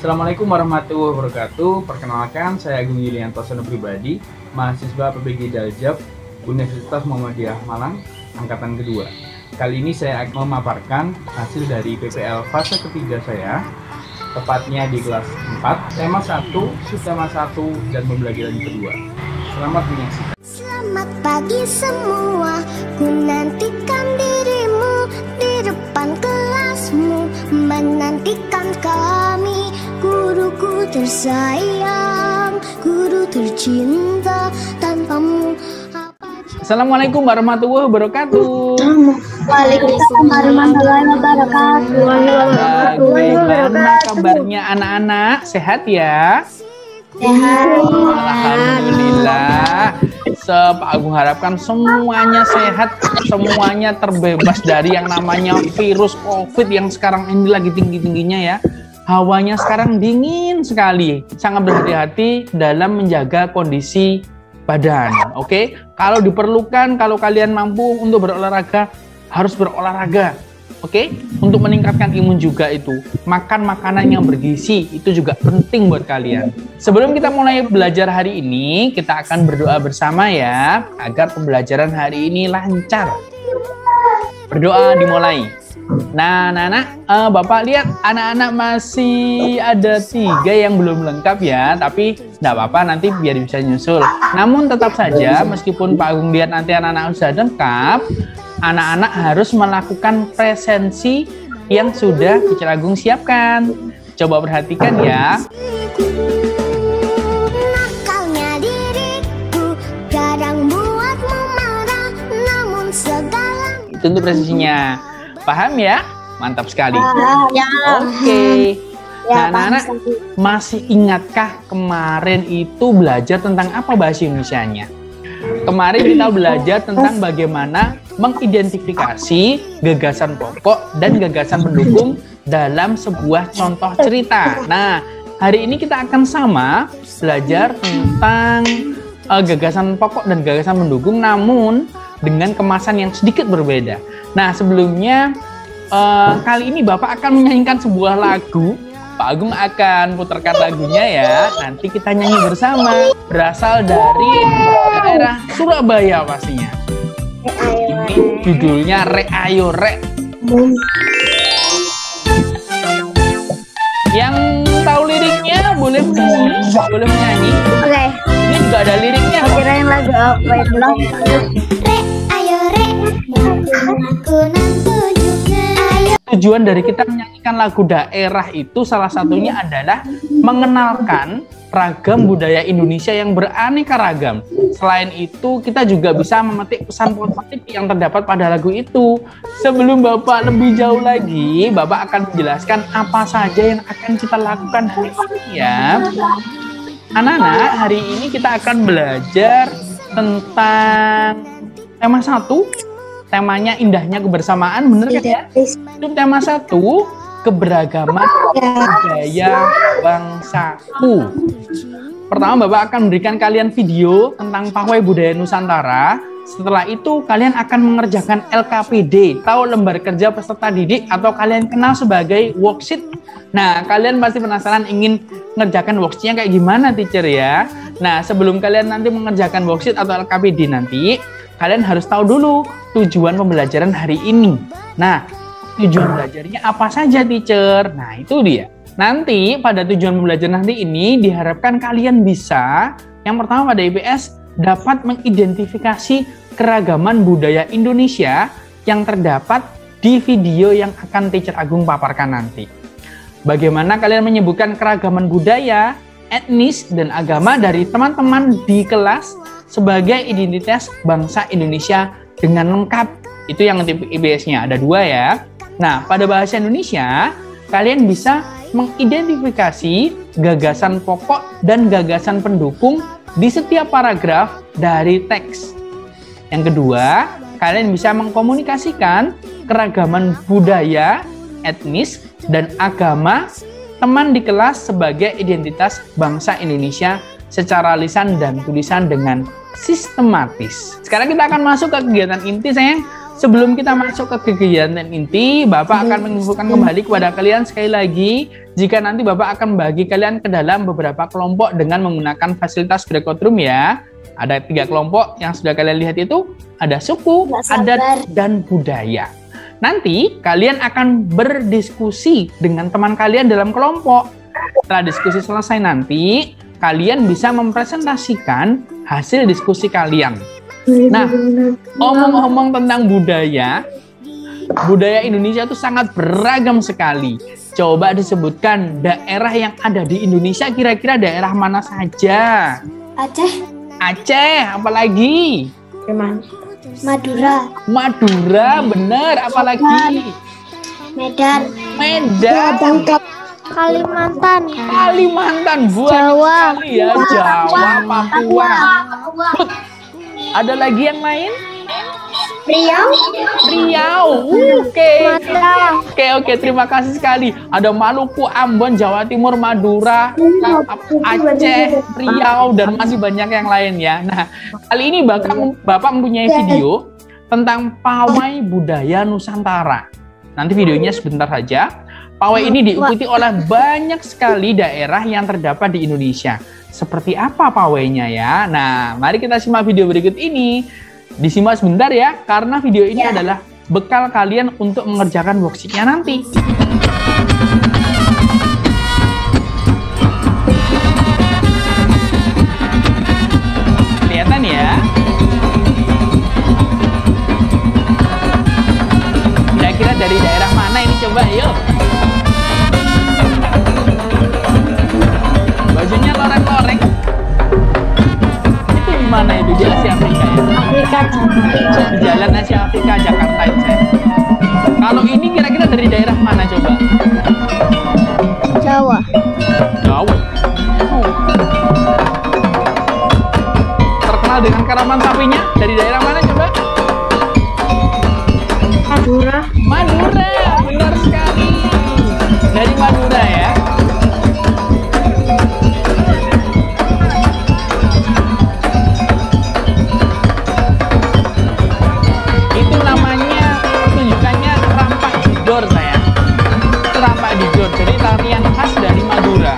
Assalamualaikum warahmatullahi wabarakatuh. Perkenalkan, saya Agung Yulianto Sono Pribadi, mahasiswa PPG Daljab Universitas Muhammadiyah Malang, angkatan kedua. Kali ini saya akan memaparkan hasil dari PPL fase ketiga saya, tepatnya di kelas 4, tema 1, subtema 1, dan pembelajaran kedua. Selamat menyaksikan. Selamat pagi semua, ku nantikan dirimu di depan kelasmu, menantikan kami, guruku tersayang, guru tercinta, tanpamu. Assalamualaikum warahmatullahi wabarakatuh. Waalaikumsalam warahmatullahi wabarakatuh. Bagaimana kabarnya anak-anak? Sehat ya? Sehat. Alhamdulillah. Pak Agung harapkan semuanya sehat, semuanya terbebas dari yang namanya virus COVID yang sekarang ini lagi tinggi-tingginya ya. Hawanya sekarang dingin sekali. Sangat berhati-hati dalam menjaga kondisi badan. Oke? Kalau diperlukan, kalau kalian mampu untuk berolahraga, harus berolahraga. Oke? Untuk meningkatkan imun juga itu. Makan makanan yang bergizi, itu juga penting buat kalian. Sebelum kita mulai belajar hari ini, kita akan berdoa bersama ya, agar pembelajaran hari ini lancar. Berdoa dimulai. Nah, anak-anak, Bapak lihat anak-anak masih ada 3 yang belum lengkap ya, tapi nggak apa-apa, nanti biar bisa nyusul. Namun tetap saja, meskipun Pak Agung lihat nanti anak-anak sudah lengkap, anak-anak harus melakukan presensi yang sudah Teacher Agung siapkan. Coba perhatikan ya. Nakalnya diriku, kadang buatmu marah, namun segala. Itu untuk presentasinya. Paham ya? Mantap sekali. Ya. Oke. Ya, Nah, anak-anak masih ingatkah kemarin itu belajar tentang apa bahasa Indonesianya? Kemarin kita belajar tentang bagaimana mengidentifikasi gagasan pokok dan gagasan pendukung dalam sebuah contoh cerita. Nah, hari ini kita akan sama belajar tentang gagasan pokok dan gagasan pendukung, namun dengan kemasan yang sedikit berbeda. Nah, sebelumnya kali ini Bapak akan menyanyikan sebuah lagu. Pak Agung akan putarkan lagunya ya. Nanti kita nyanyi bersama. Berasal dari daerah Surabaya pastinya. Ini judulnya Rek Ayo Rek. Yang tahu liriknya boleh menyanyi. Oke. Ini juga ada liriknya. Kirain lagu apa itu loh? Rek, ayo rek, aku nanti juga. Ayo. Tujuan dari kita menyanyikan lagu daerah itu salah satunya adalah mengenalkan ragam budaya Indonesia yang beraneka ragam. Selain itu, kita juga bisa memetik pesan positif yang terdapat pada lagu itu. Sebelum Bapak lebih jauh lagi, Bapak akan menjelaskan apa saja yang akan kita lakukan hari ini ya. Anak-anak, hari ini kita akan belajar tentang tema 1. Temanya indahnya kebersamaan, bener kan ya? Itu tema 1, keberagaman budaya bangsaku. Pertama, Bapak akan memberikan kalian video tentang pawai budaya Nusantara. Setelah itu, kalian akan mengerjakan LKPD, atau lembar kerja peserta didik, atau kalian kenal sebagai worksheet. Nah, kalian pasti penasaran ingin mengerjakan worksheetnya kayak gimana, teacher ya? Nah, sebelum kalian nanti mengerjakan worksheet atau LKPD nanti, kalian harus tahu dulu tujuan pembelajaran hari ini. Nah, tujuan belajarnya apa saja, teacher? Nah, itu dia. Nanti pada tujuan pembelajaran nanti ini diharapkan kalian bisa, yang pertama pada IPS, dapat mengidentifikasi keragaman budaya Indonesia yang terdapat di video yang akan Teacher Agung paparkan nanti. Bagaimana kalian menyebutkan keragaman budaya, etnis, dan agama dari teman-teman di kelas sebagai identitas bangsa Indonesia dengan lengkap. Itu yang IPS-nya, ada 2 ya. Nah, pada bahasa Indonesia, kalian bisa mengidentifikasi gagasan pokok dan gagasan pendukung di setiap paragraf dari teks. Yang kedua, kalian bisa mengkomunikasikan keragaman budaya, etnis, dan agama teman di kelas sebagai identitas bangsa Indonesia secara lisan dan tulisan dengan sistematis. Sekarang kita akan masuk ke kegiatan inti, sayang. sebelum kita masuk ke kegiatan inti, Bapak akan menginfokan kembali kepada kalian sekali lagi, jika nanti Bapak akan membagi kalian ke dalam beberapa kelompok dengan menggunakan fasilitas breakout room ya. Ada 3 kelompok yang sudah kalian lihat itu, ada suku, adat, dan budaya. Nanti kalian akan berdiskusi dengan teman kalian dalam kelompok. Setelah diskusi selesai nanti, kalian bisa mempresentasikan hasil diskusi kalian. Nah, omong-omong tentang budaya Indonesia itu sangat beragam sekali. Coba disebutkan daerah yang ada di Indonesia, kira-kira daerah mana saja? Aceh, apalagi? Madura, bener, apalagi? Medan, Kalimantan, Jawa, ya, Jawa, Papua. Ada lagi yang lain? Riau. Oke, terima kasih sekali. Ada Maluku, Ambon, Jawa Timur, Madura, Aceh, Riau, dan masih banyak yang lain ya. Nah, kali ini Bapak mempunyai video tentang pawai budaya Nusantara. Nanti videonya sebentar saja. Pawai ini diikuti oleh banyak sekali daerah yang terdapat di Indonesia. Seperti apa pawainya ya? Nah, mari kita simak video berikut ini. Disimak sebentar ya, karena video ini adalah bekal kalian untuk mengerjakan worksheet-nya nanti. Kelihatan ya? Kira-kira dari daerah mana ini, coba yuk. Bajunya loreng-loreng. Itu di mana itu? Di Asia Afrika ya? Di Jalan Asia Afrika Jakarta itu. Kalau ini kira-kira dari daerah mana coba? Jawa. Terkenal dengan karaman sapinya dari daerah mana coba? Madura, benar sekali. Dari Madura ya. Itu namanya, tunjukannya rampak didor saya. Itu rampak didor, jadi tarian khas dari Madura.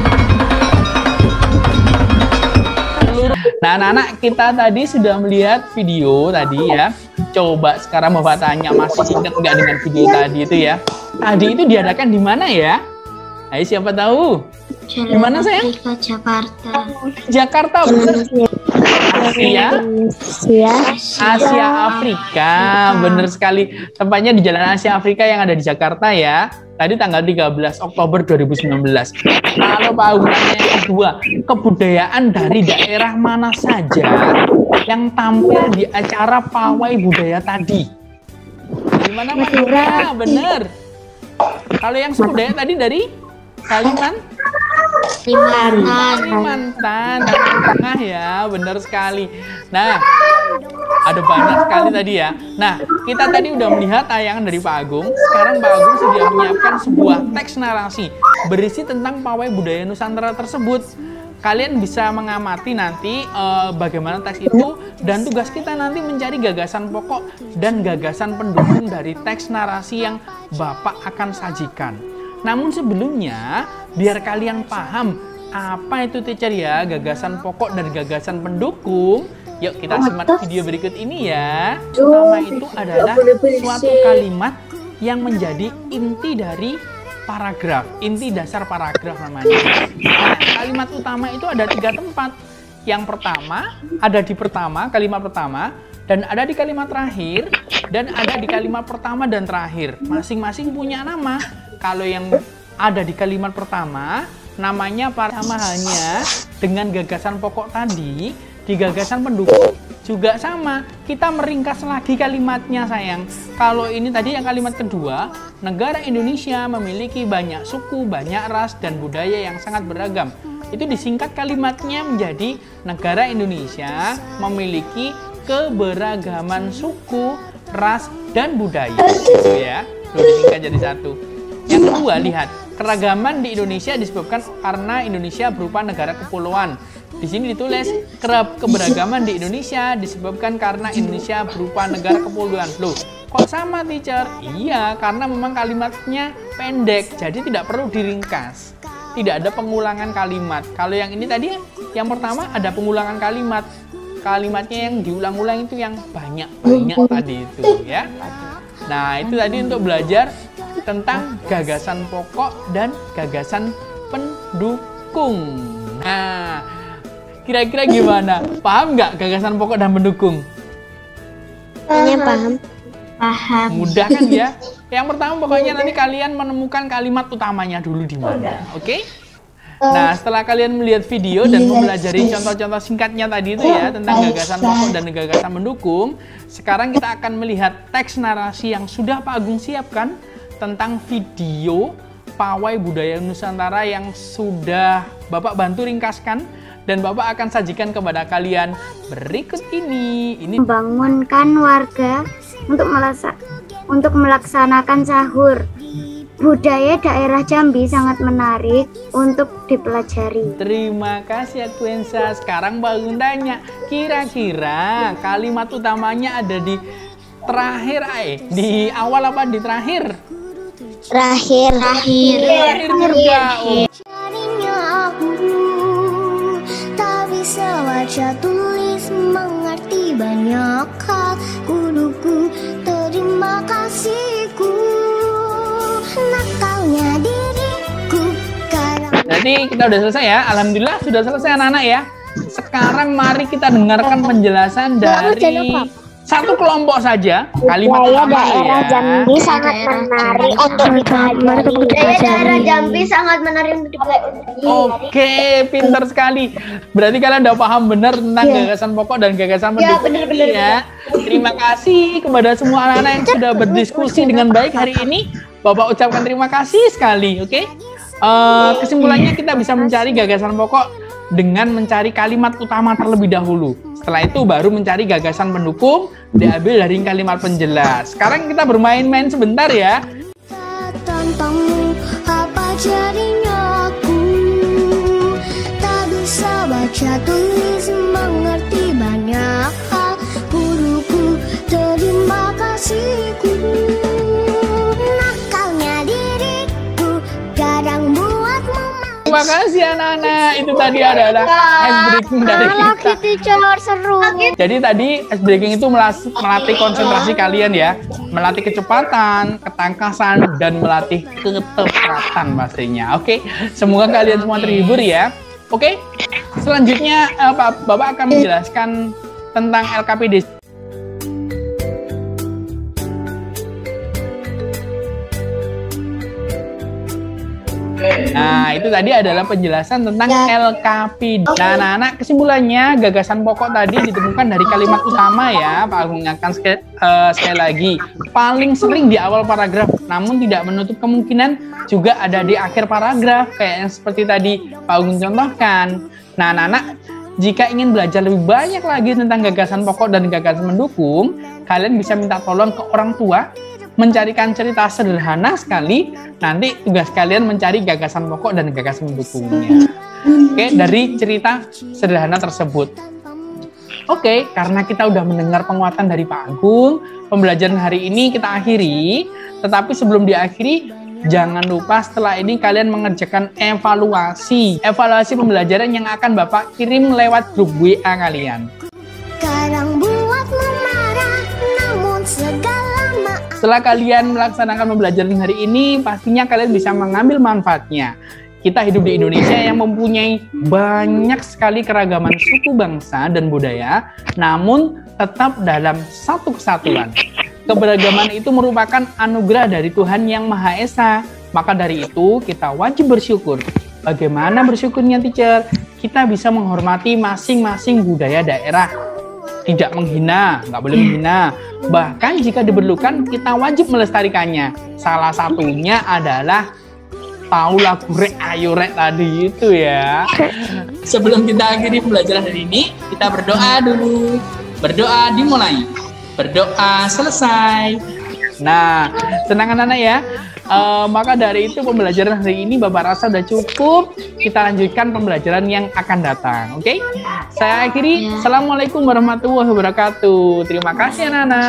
Nah, anak-anak, kita tadi sudah melihat video tadi ya. Coba sekarang Bapak tanya, masih ingat nggak dengan video tadi itu ya? Tadi itu diadakan di mana ya? Ayo, siapa tahu? Di mana sayang? Jakarta, bener. Asia Afrika, bener sekali. Tempatnya di Jalan Asia Afrika yang ada di Jakarta ya. Tadi tanggal 13 Oktober 2019. Kalau pawainya yang kedua, kebudayaan dari daerah mana saja yang tampil di acara pawai budaya tadi? Di mana Madura? Bener. Kalau yang budaya tadi dari Kalimantan, Tengah ya, benar sekali. Nah, ada banyak sekali tadi ya. Nah, kita tadi udah melihat tayangan dari Pak Agung. Sekarang Pak Agung sudah menyiapkan sebuah teks narasi berisi tentang pawai budaya Nusantara tersebut. Kalian bisa mengamati nanti bagaimana teks itu, dan tugas kita nanti mencari gagasan pokok dan gagasan pendukung dari teks narasi yang Bapak akan sajikan. Namun sebelumnya, biar kalian paham apa itu teacher ya, gagasan pokok dan gagasan pendukung, yuk kita simak video berikut ini ya. Pertama itu adalah suatu kalimat yang menjadi inti dari paragraf, inti dasar paragraf namanya. Nah, kalimat utama itu ada 3 tempat. Yang pertama ada di kalimat pertama, dan ada di kalimat terakhir, dan ada di kalimat pertama dan terakhir. Masing-masing punya nama. Kalau yang ada di kalimat pertama, namanya sama halnya dengan gagasan pokok tadi. Di gagasan pendukung juga sama. Kita meringkas lagi kalimatnya sayang. Kalau ini tadi yang kalimat kedua, negara Indonesia memiliki banyak suku, banyak ras, dan budaya yang sangat beragam. Itu disingkat kalimatnya menjadi negara Indonesia memiliki keberagaman suku, ras, dan budaya. Gitu ya. Disingkat jadi satu. Yang kedua, lihat, keragaman di Indonesia disebabkan karena Indonesia berupa negara kepulauan. Di sini ditulis keberagaman di Indonesia disebabkan karena Indonesia berupa negara kepulauan. Loh, kok sama teacher? Iya, karena memang kalimatnya pendek, jadi tidak perlu diringkas. Tidak ada pengulangan kalimat. Kalau yang ini tadi, yang pertama ada pengulangan kalimat. Kalimatnya yang diulang-ulang itu yang banyak-banyak tadi itu ya. Nah, itu tadi untuk belajar tentang gagasan pokok dan gagasan pendukung. Nah, kira-kira gimana? Paham nggak gagasan pokok dan pendukung? Paham. Paham. Mudah kan ya? Yang pertama pokoknya nanti kalian menemukan kalimat utamanya dulu di mana, oke? Nah, setelah kalian melihat video dan mempelajari contoh-contoh singkatnya tadi itu ya tentang gagasan pokok dan gagasan pendukung, sekarang kita akan melihat teks narasi yang sudah Pak Agung siapkan tentang video pawai budaya Nusantara yang sudah Bapak bantu ringkaskan dan Bapak akan sajikan kepada kalian berikut ini. Membangunkan warga untuk melaksanakan sahur. Budaya daerah Jambi sangat menarik untuk dipelajari. Terima kasih Aquensa. Sekarang Pak Agung tanya, kira-kira kalimat utamanya ada di terakhir di awal apa di terakhir? Terakhir. Juga. Carinya aku tak bisa baca tulis mengerti banyak hal. Kuduku terima kasihku nakalnya diriku karena. Jadi kita udah selesai ya. Alhamdulillah sudah selesai anak-anak ya. Sekarang mari kita dengarkan penjelasan dari satu kelompok saja. Kalimat Budaya pertama daerah ya. Jambi sangat menarik untuk dipelajari. Budaya daerah Jambi sangat menarik untuk dipelajari. Oke, pintar sekali. Berarti kalian udah paham benar tentang gagasan pokok dan gagasan pendukung ya. Terima kasih kepada semua anak-anak yang sudah berdiskusi dengan baik hari ini. Bapak ucapkan terima kasih sekali, oke? Kesimpulannya kita bisa mencari gagasan pokok dengan mencari kalimat utama terlebih dahulu. Setelah itu baru mencari gagasan pendukung diambil dari kalimat penjelas. Sekarang kita bermain-main sebentar ya. Tanpamu apa jadinya aku tak bisa baca tulis mengerti banyak hal. Guruku terima kasihku nakalnya diriku kadang buatmu. Terima kasih anak-anak. Itu tadi adalah ice breaking dari kita. Teacher seru. Jadi tadi ice breaking itu melatih konsentrasi kalian ya, melatih kecepatan, ketangkasan, dan melatih ketepatan pastinya. Oke, semoga kalian semua terhibur ya. Oke, selanjutnya Bapak akan menjelaskan tentang LKPD. Nah, itu tadi adalah penjelasan tentang LKPD. Nah, anak-anak, kesimpulannya gagasan pokok tadi ditemukan dari kalimat utama ya. Pak Agung ingatkan sekali lagi. Paling sering di awal paragraf, namun tidak menutup kemungkinan juga ada di akhir paragraf. Kayak yang seperti tadi Pak Agung contohkan. Nah, anak-anak, jika ingin belajar lebih banyak lagi tentang gagasan pokok dan gagasan mendukung, kalian bisa minta tolong ke orang tua mencarikan cerita sederhana sekali. Nanti tugas kalian mencari gagasan pokok dan gagasan mendukungnya. Oke, dari cerita sederhana tersebut. Oke, karena kita udah mendengar penguatan dari Pak Agung, pembelajaran hari ini kita akhiri. Tetapi sebelum diakhiri, jangan lupa setelah ini kalian mengerjakan evaluasi pembelajaran yang akan Bapak kirim lewat grup WA kalian. Kadang buatmu marah namun segala maaf. Setelah kalian melaksanakan pembelajaran hari ini, pastinya kalian bisa mengambil manfaatnya. Kita hidup di Indonesia yang mempunyai banyak sekali keragaman suku, bangsa, dan budaya, namun tetap dalam satu kesatuan. Keberagaman itu merupakan anugerah dari Tuhan Yang Maha Esa. Maka dari itu, kita wajib bersyukur. Bagaimana bersyukurnya, teacher? Kita bisa menghormati masing-masing budaya daerah. Tidak menghina, nggak boleh menghina. Bahkan jika diperlukan, kita wajib melestarikannya. Salah satunya adalah tahu lagu Rek Ayo Rek tadi itu ya. Sebelum kita akhiri pembelajaran hari ini, kita berdoa dulu. Berdoa dimulai. Berdoa selesai. Nah, tenang anak-anak ya. Maka dari itu pembelajaran hari ini Bapak rasa sudah cukup. Kita lanjutkan pembelajaran yang akan datang. Oke? Saya akhiri. Assalamualaikum warahmatullahi wabarakatuh. Terima kasih anak-anak.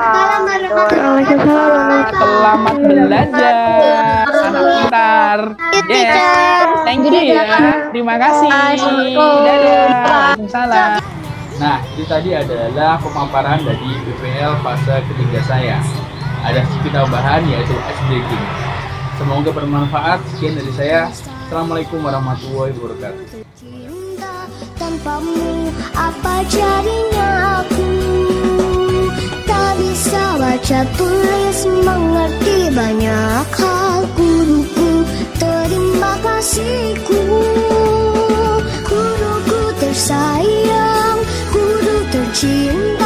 Selamat belajar. Anak pintar. Yes. Thank you ya. Terima kasih. Dadah. Waalaikumsalam. Nah, itu tadi adalah pemaparan dari BPL fase ketiga saya. Ada sedikit tambahan yaitu ice breaking. Semoga bermanfaat. Sekian dari saya. Assalamualaikum warahmatullahi wabarakatuh. Tanpamu apa jadinya aku? Tak bisa baca tulis mengerti banyak hal. Guruku terima kasihku. Guruku tersayang, guru tercinta.